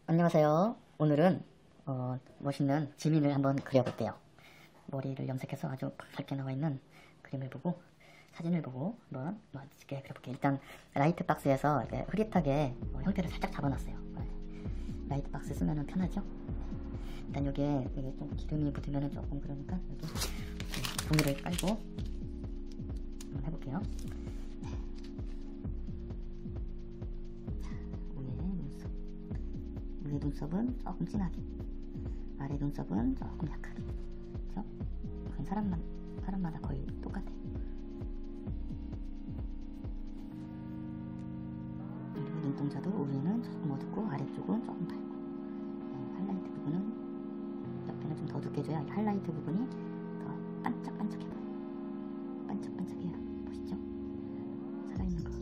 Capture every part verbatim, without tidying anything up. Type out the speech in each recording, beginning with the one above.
안녕하세요. 오늘은 어, 멋있는 지민을 한번 그려볼게요. 머리를 염색해서 아주 밝게 나와있는 그림을 보고 사진을 보고 한번 멋지게 그려볼게요. 일단 라이트 박스에서 이렇게 흐릿하게 어, 형태를 살짝 잡아놨어요. 라이트 박스 쓰면 편하죠? 일단 여기에, 여기에 좀 기름이 묻으면 조금 그러니까 여기 종이를 깔고 한번 해볼게요. 위에 눈썹은 조금 진하게, 아래 눈썹은 조금 약하게. 그렇죠? 그건 사람만, 사람마다 거의 똑같아요. 그리고 눈동자도 위에는 조금 어둡고 아래쪽은 조금 밝고, 네, 하이라이트 부분은 옆에는 좀 더 두께 줘야 하이라이트 부분이 더 반짝반짝해 보여요. 반짝반짝해요. 보시죠? 살아있는 거.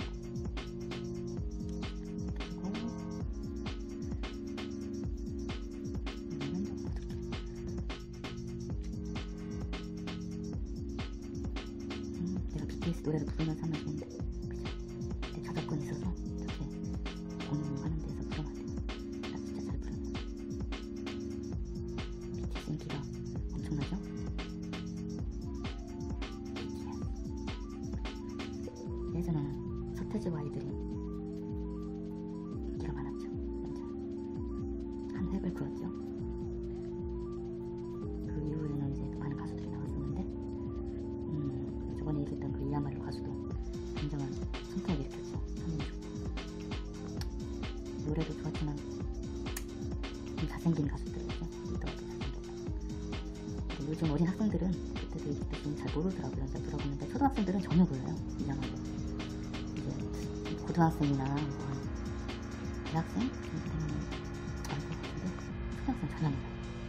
비티에스 노래를 부르면서 하면 좋은데, 그죠? 근데 저작권이 있어서 이렇게 공유하는 데서 부르면 안 돼요. 나 진짜 잘 부르는 거예요. 비티에스 인기가 엄청나죠? 비티에스. 예전에는 서태지와 아이들이 인기가 많았죠. 진짜 한 획을 그었죠. 그 이후에는 이제 많은 가수들이 나왔었는데, 음, 저번에 얘기했던 그 이하마루 가수도 굉장한 성격을 일으켰죠. 노래도 좋았지만 좀 잘생긴 가수들이었죠. 리더도 잘생겼고. 요즘 어린 학생들은 그때도 얘기 때 좀 잘 모르더라고요. 제가 들어보는데 초등학생들은 전혀 몰라요. 이하마루. 이제 고등학생이나 뭐 대학생 정도 되면 알 것 같은데 초등학생 전혀 몰라요.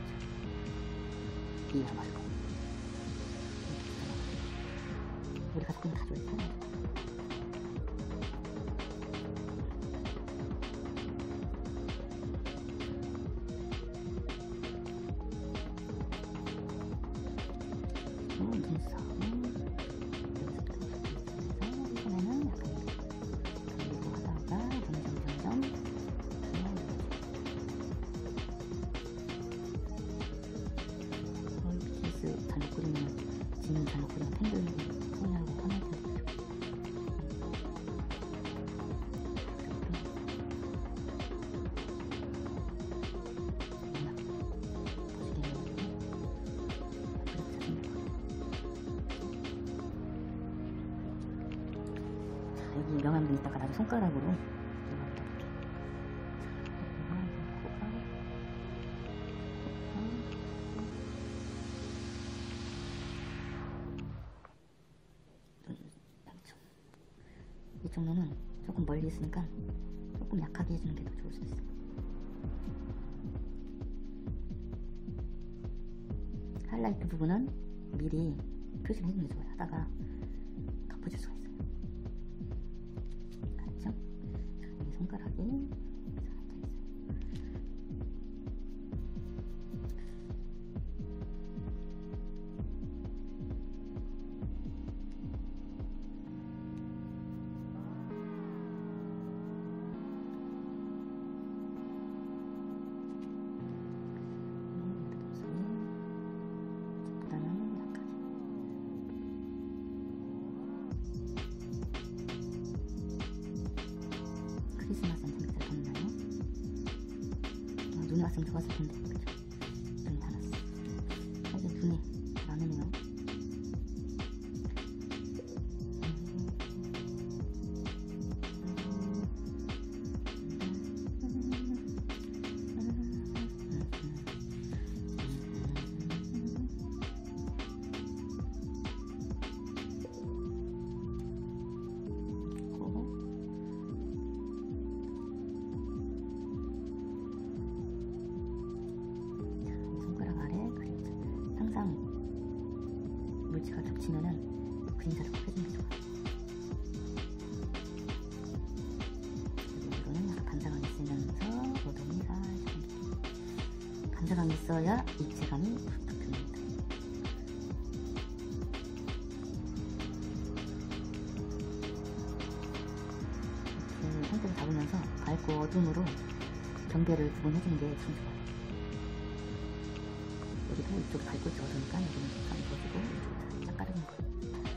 이하마루. 우리 가족들은 다 좋아해요. 눈썹 이번에는 약간 그리고 하다가 점점점점 거의 비티에스 잘못 그리면 지민 잘못 그리면 팬들 소리하고 화나죠. 여기 유명한 분 있다가 나도 손가락으로 이쪽 눈은 조금 멀리 있으니까 조금 약하게 해주는 게 더 좋을 수 있어요. 하이라이트 부분은 미리 표시를 해주는 게 좋아요. 하다가 덮어줄 수가 있어요. 알았죠? 여기 손가락이 살짝 있어요. 크리스마스는 재밌게 잘 보내나요? 어, 눈이 왔으면 좋았을 텐데, 그죠? 눈이 다 났어. 사실 눈이 많으네요. 항상 물체가 겹치면은 그림자를 꼭 해주는 게 좋아요. 이거는 약간 반사감이 있으면서 노동이 살짝 반사감이 있어야 입체감이 툭툭 듭니다. 이렇게 형태를 잡으면서 밝고 어둠으로 경계를 구분해주는 게 참 좋아요. 여기도 이쪽 밟고 있지 어두우니까 여기는 좀 줘주고 이쪽으로 살짝 깔아주는 거예요.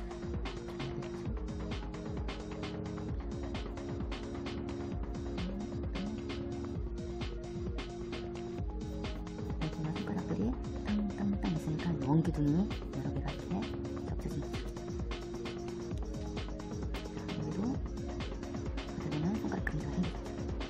여기나 손가락들이 땅땅땅 있으니까 원기둥이 여러 개가 이렇게 겹쳐진 거죠. 여기도 여기는 손가락 그림자가 생기죠.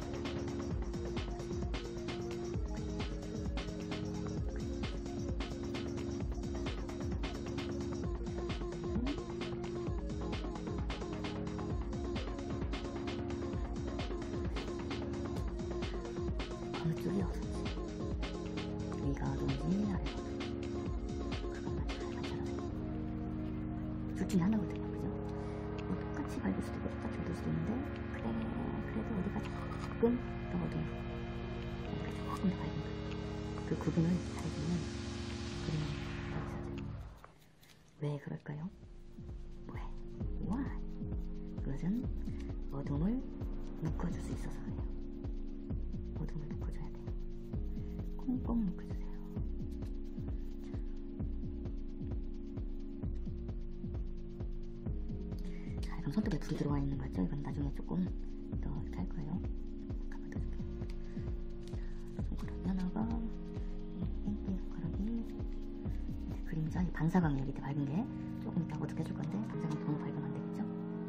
어느 쪽이 어딘지, 위가 어딘지 아래가 어딘지 그것만 잘 맞춰라세요. 둘 중에 하나거든요, 그죠? 뭐 똑같이 밟을 수도 있고 똑같이 어둘 수도 있는데 그래 그래도 어디가 조금 더 어두운 어디가 조금 더 밝은 거예요. 그 구분을 잘해주면 그림이 더 있어져요. 왜 그럴까요? 왜? Why? 그것은 어둠을 묶어줄 수 있어서 그래요. 어둠을 묶어줘야 돼요. 꽁꽁 묶어주세요. 자, 이건 손톱에 불이 들어와 있는 거 같죠? 이건 나중에 조금 더 이렇게 할 거예요. 잠깐만 더 줄게요. 자, 손가락이 하나가, 땡땡 손가락이, 이제 그림자, 이 반사광이 여기 밝은 게 조금 이따 어둡게 해줄 건데, 반사광이 너무 밝으면 안 되겠죠?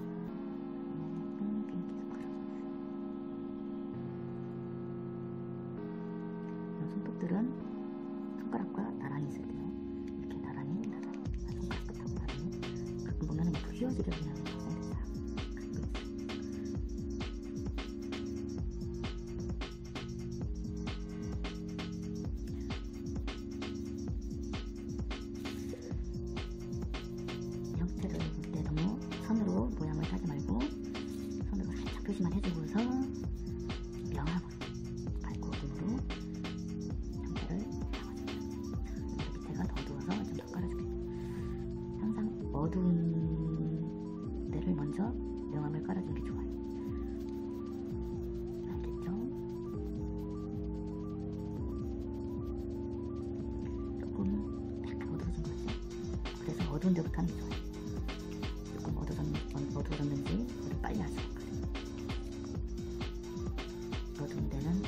손톱들은 손가락과 나란히 있어야 돼요. 이렇게 나란히, 나란히, 손가락 끝하고 나란히. 가끔 보면은 막 휘어지게 그냥 해야 된다. 가끔 있어요. 형태를 볼 때 너무 선으로 모양을 짜지 말고 손으로 살짝 표시만 해주고서 명하고 밝고 어둠으로 형태를 잡아줍니다. 밑에가 더 어두워서 좀 더 깔아줄게요. 항상 어두운 데를 먼저 명암을 깔아주는 게 좋아요. 알겠죠? 조금 약간 어두워진 거죠? 그래서 어두운 데부터 하는 게 좋아요. 조금 어두워졌, 어두워졌는지 이걸 빨리 알 수 있거든요. 어두운 데는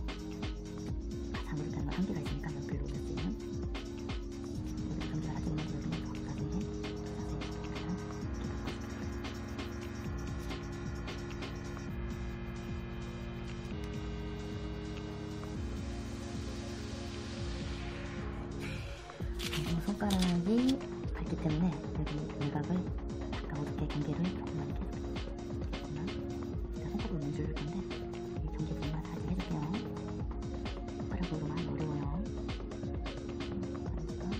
가상으로 가는 건 한계가 있으니까 연필로 올릴 수 있는 여기 경계가 아직 있는 부분은 더 나중에 자세히 보면 이렇게 손가락이 밝기 때문에 여기 외곽을 약간 어둡게 경계를 조금만 이렇게 해줄게요. 조금만. 제가 손가락으로 문줄 건데 이 경계 부분만 살짝 해줄게요. 손가락으로만 어려워요. 그러니까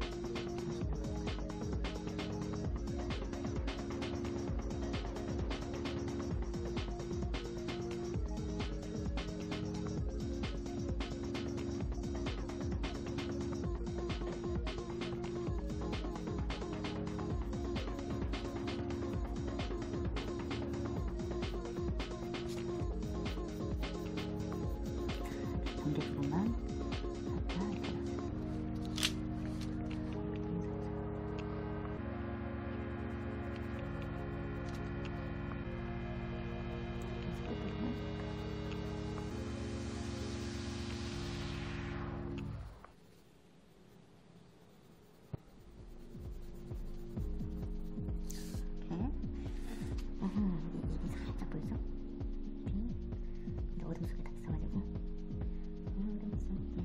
경계 부분만 살짝 이렇게 놨어요. 이렇게 어허, 여기 살짝 보이죠? 근데 어둠 속에 다 있어가지고 어둠 속에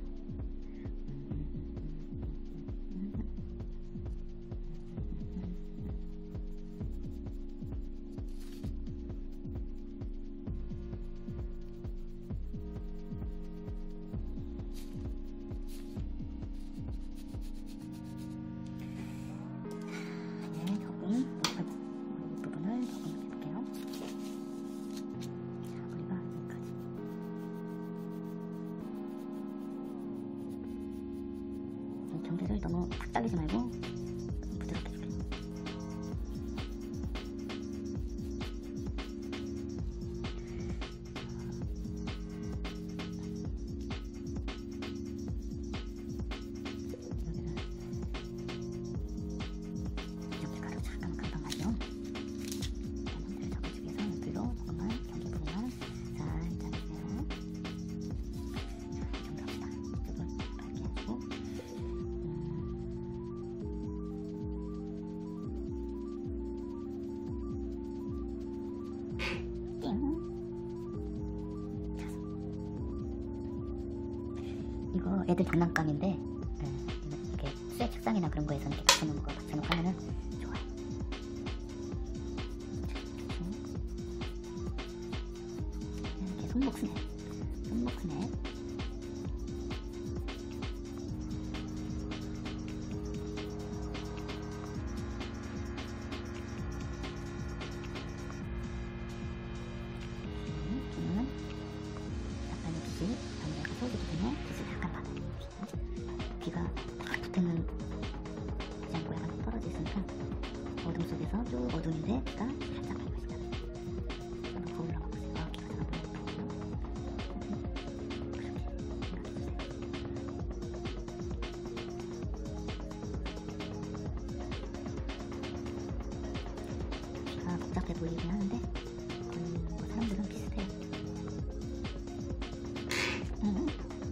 네, 조금 이 부분을 조금 해볼게요. 자, 머리가 여기까지. 이 경계를 너무 탁 잘리지 말고 좀 부드럽게 해줄게요. 애들 장난감인데 예, 이렇게 수제 책상이나 그런 거에서 이렇게 받쳐놓은 거 받쳐놓고 하면은 좋아요. 이렇게 손목 스냅, 손목 스냅. 아무래도 소리기 때문에 빗을 약간 받아요. 귀가 딱 붙어있는 이제 모양이 약간 떨어져 있으니까 어둠 속에서 쭉 어둠인데 귀가 살짝 알고 있어요. 한번 거울로 봐보세요. 아, 귀가 작아 보여요. 그렇게 생각해주세요. 귀가 복잡해 보이긴 하는데 거의 뭐 사람들은 비슷해요. 음.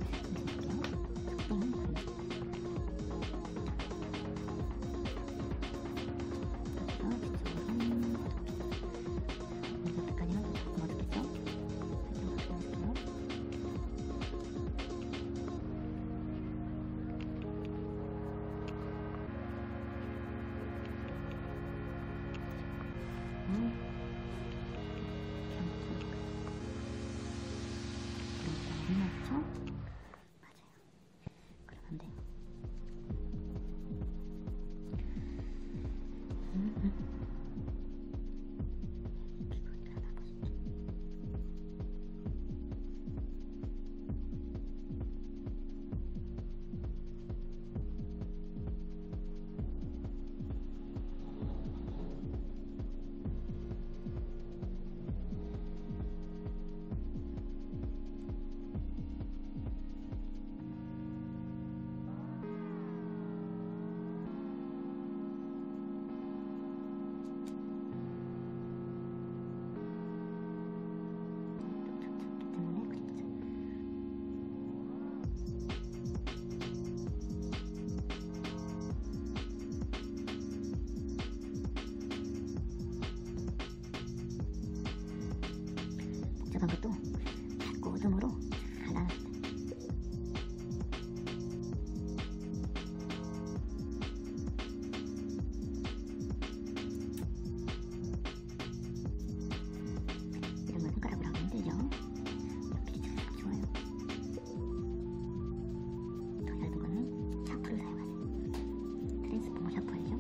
맞죠? 맞아요. 그러면 돼요. 음, 음. 피부를 하나 보시죠. 복잡한 것도 자꾸 어둠으로 갈라놨어요. 이런 건 손가락으로 하면 힘들죠? 연필이 참 좋아요. 더 얇은 거는 샤프를 사용하세요. 트랜스포머 샤프 알죠?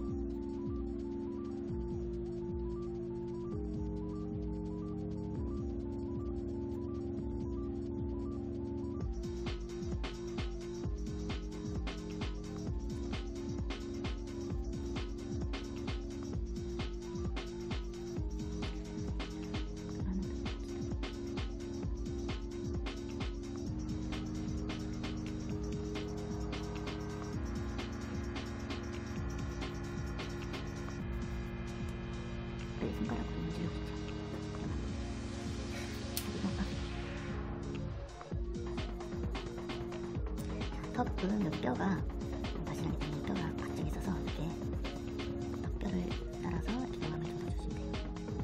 내 손가락으로 문질러보죠. 턱은 여기 뼈가 바지락이 때문에 뼈가 바짝 있어서 이렇게 턱뼈를 따라서 이렇게 영감을 좀 넣어주시면 돼요.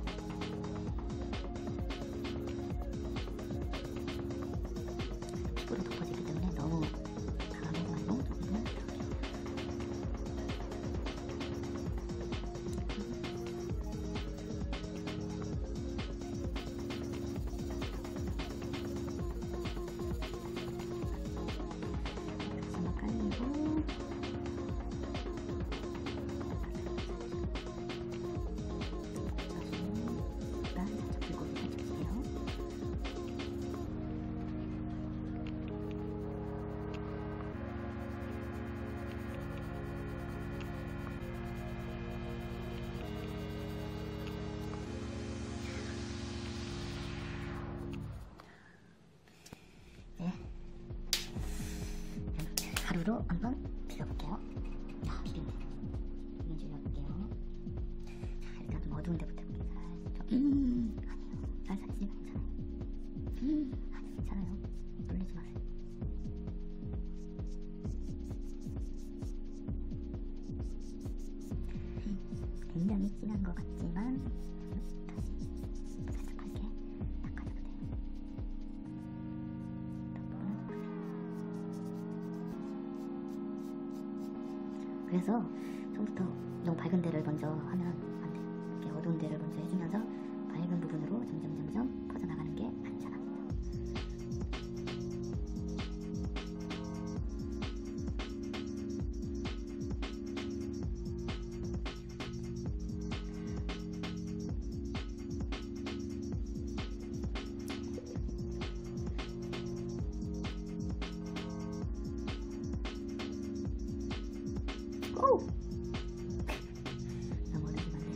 피부로 덮어지기 때문에 너무 강하게 말고 조금은 가루로 한번 빌어볼게요. 자, 비빔. 비빔 질러볼게요. 자, 일단 좀 어두운 데부터 해볼게요. 살짝. 음, 아니에요. 살살 찌면 괜찮아요. 음, 아니요, 괜찮아요. 놀리지 마세요. 굉장히 진한 것 같지만, 다시 살짝 밝게 닦아줘도 돼요. 덮어보세요. 그래서 처음부터 너무 밝은 데를 먼저 하면 안 돼. 이렇게 어두운 데를 먼저 해주면서 밝은 부분으로 점점 점점 퍼져나가는 게 안전합니다. 오! 너무 어렵지만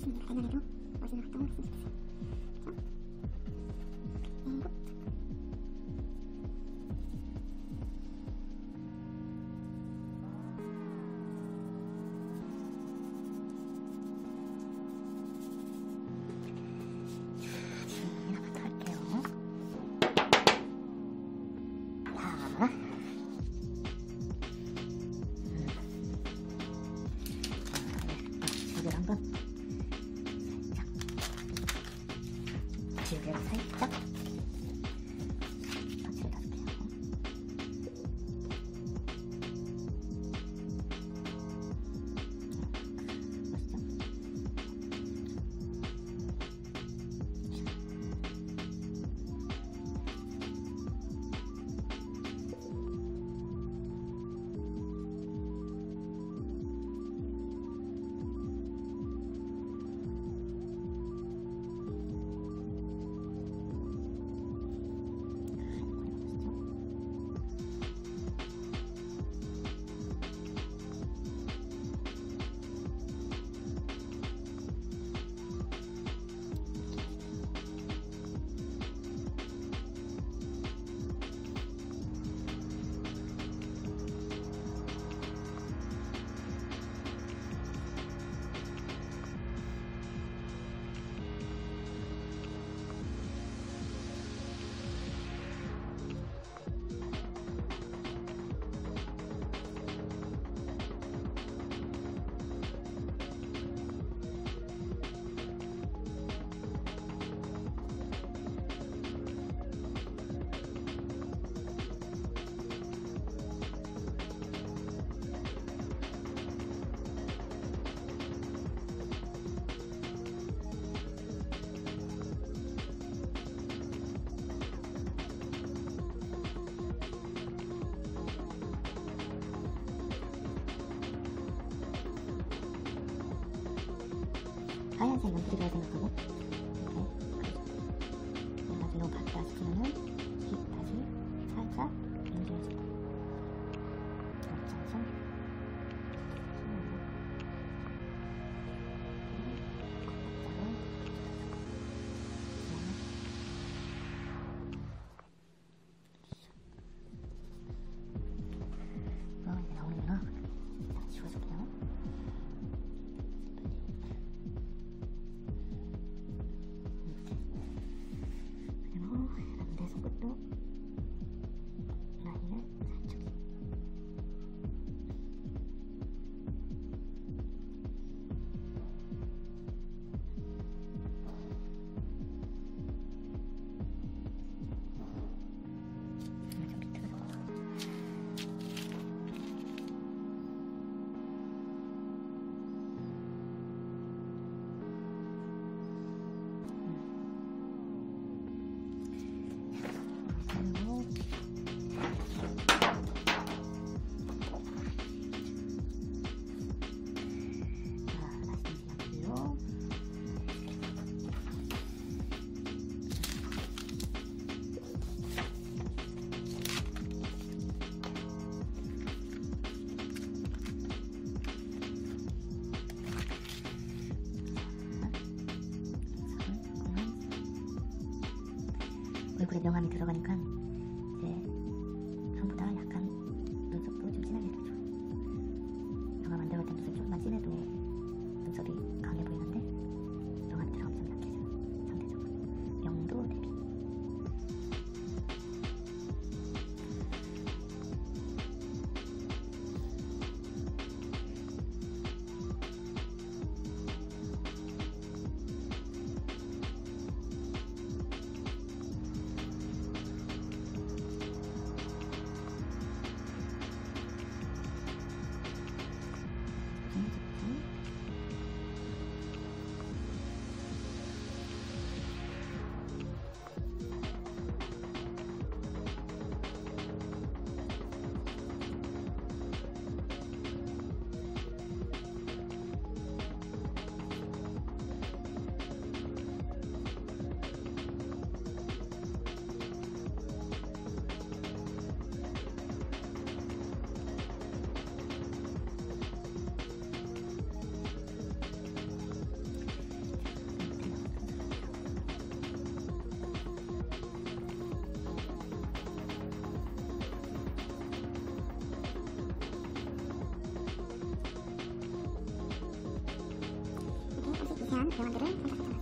하시는 분들 내년에도 멋있는 활동을 했으면 좋겠어요. 자, 일곱. 하나만 더 할게요. 자, 지우개를 한번 살짝, 지우개를 살짝 터치를 해줄게요. 하얀색 연필이라고 생각하고 이렇게 나중에 너무 밝다 싶으면은 다시 살짝 연결해주고 이렇게 해서 어, 이제 나오는구나. 자, 지워줄게요. 손끝도 라인을 살짝 좀 밑으로 얼굴에 명암이 들어가니까 이제 처음보다 약간 눈썹도 좀 진하게 해줘. 명암 안 들어갈 때 눈썹이 조금만 진해도 눈썹이 강해 보이는데 명암이 들어가면 좀 약해져. 상대적으로 명도 대비. 대한 명암들을 선택합니다.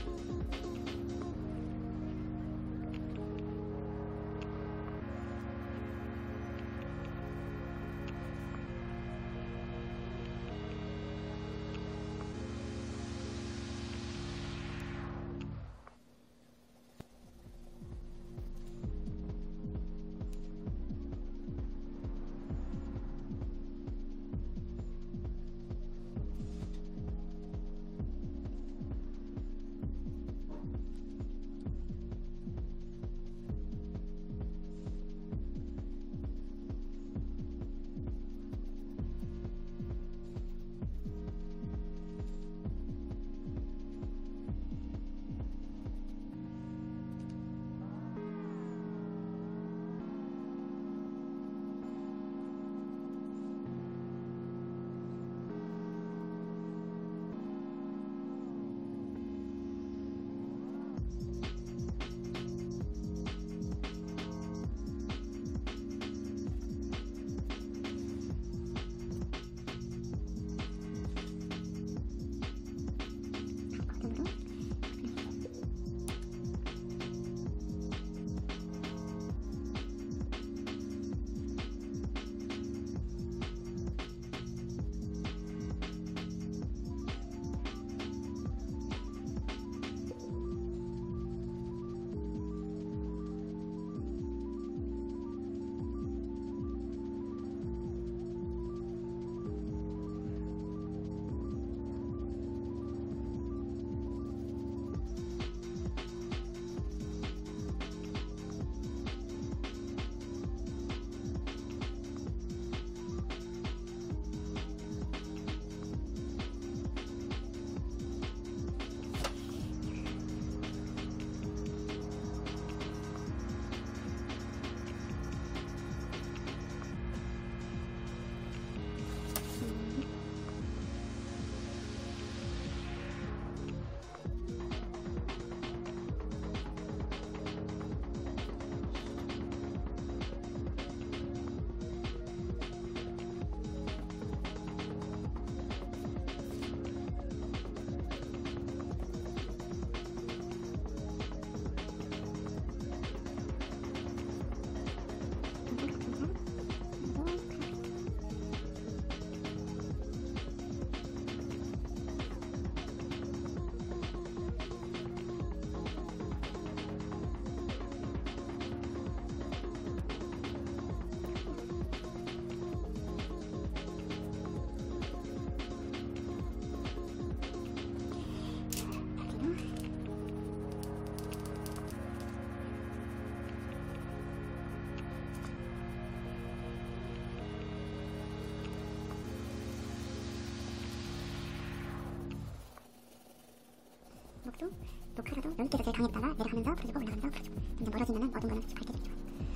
녹두, 녹화라도 여기께서 제일 강했다가 내려가면서 풀어주고 올라가면서 풀어주고 점점 멀어지면은 어두운 거는 다시 밝게 되죠.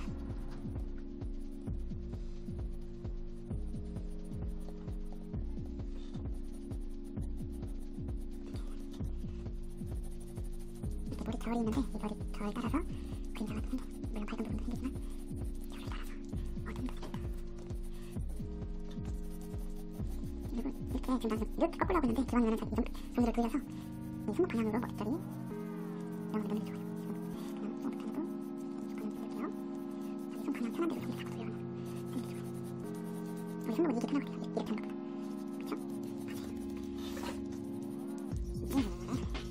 이렇게 머리 결이 있는데 이 머리 결 따라서 그림자가 생겨요. 물론 밝은 부분도 생기지만 결을 따라서 어두운 부분이 생겨요. 그리고 이렇게 지금 나는 이렇게 거꾸로 하고 있는데 기왕이면 이 정도 종이를 굴려서 이 손목 방향으로 머리결이 너무 너무 좋아요. 그냥 손목 방향으로 손 방향 돌릴게요. 자기 손 방향 편한 대로 이렇게 자꾸 돌려가면 되는 게 좋아요. 우리 손목은 이게 편한 것 같아요. 이렇게 하는 것보다. 그쵸? 맞아요. 네.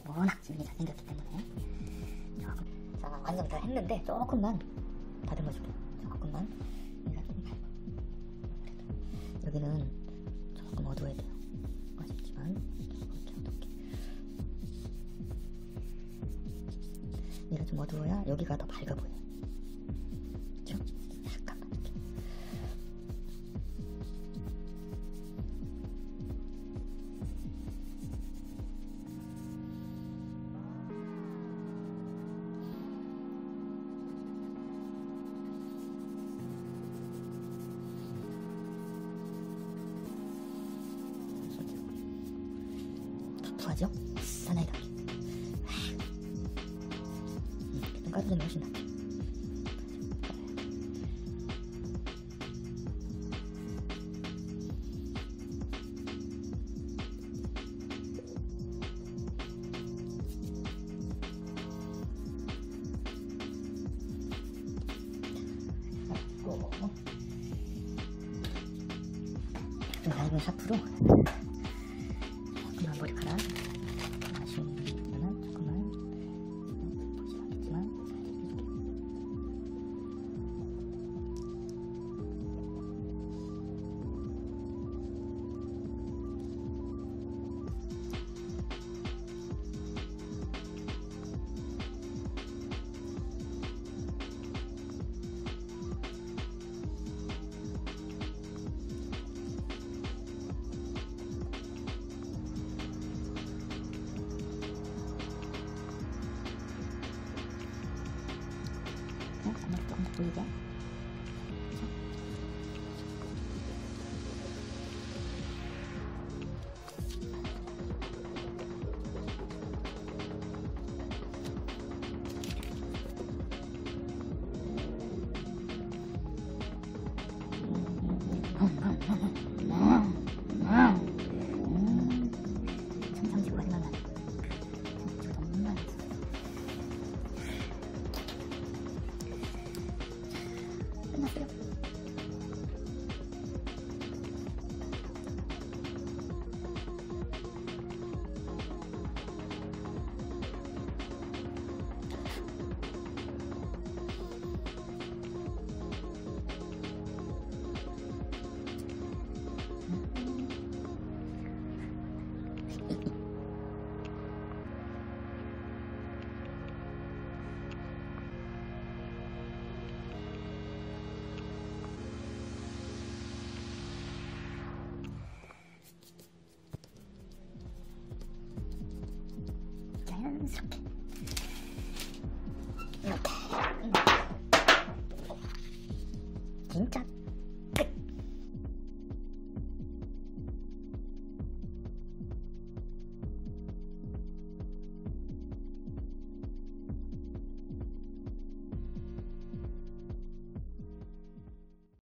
워낙 지민이 잘생겼기 때문에 조금, 자, 완성 다 했는데 조금만 다듬어줄게요. 조금만. 얘가 좀 밝아. 여기는 조금 어두워야 돼요. 아쉽지만 조금 이렇게 어둡게. 얘가 좀 어두워야 여기가 더 밝아 보여요. 그렇죠? 약간만 이렇게. 터프하죠? 사나이답게. 음, 좀 까주면 훨씬 낫죠. 좀 얇은 샤프로 조금만 머리카락 아쉬운 부분은 조금만 보시면 알겠지만 한번 조금 더 보이게. 천천히 머리만 나는 거. 정말 끝났어요. 자연스럽게